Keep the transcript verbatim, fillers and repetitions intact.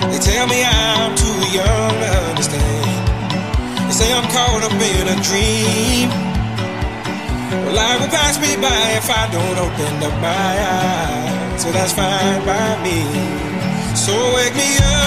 They tell me I'm too young to understand. They say I'm caught up in a dream. Well, life will pass me by if I don't open up my eyes. So that's fine by me. So wake me up